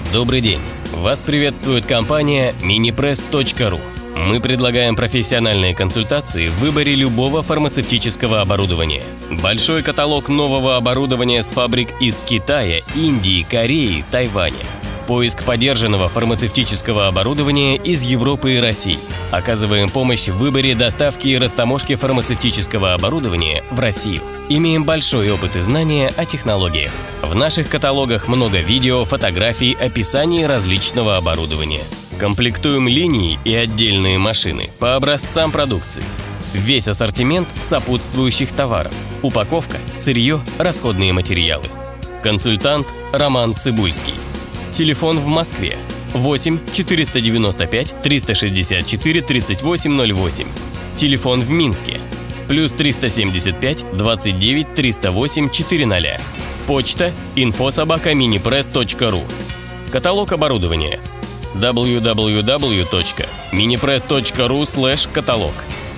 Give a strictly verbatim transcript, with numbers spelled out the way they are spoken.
Добрый день! Вас приветствует компания Minipress точка ру. Мы предлагаем профессиональные консультации в выборе любого фармацевтического оборудования. Большой каталог нового оборудования с фабрик из Китая, Индии, Кореи, Тайваня. Поиск подержанного фармацевтического оборудования из Европы и России. Оказываем помощь в выборе доставки и растаможки фармацевтического оборудования в Россию. Имеем большой опыт и знания о технологиях. В наших каталогах много видео, фотографий, описаний различного оборудования. Комплектуем линии и отдельные машины по образцам продукции. Весь ассортимент сопутствующих товаров. Упаковка, сырье, расходные материалы. Консультант Роман Цыбульский. Телефон в Москве восемь четыреста девяносто пять триста шестьдесят четыре тридцать восемь ноль восемь. Телефон в Минске плюс триста семьдесят пять двадцать девять триста восемь четыреста. Почта инфо собака минипресс точка ру. Каталог оборудования дабл ю дабл ю дабл ю точка минипресс точка ру слэш каталог.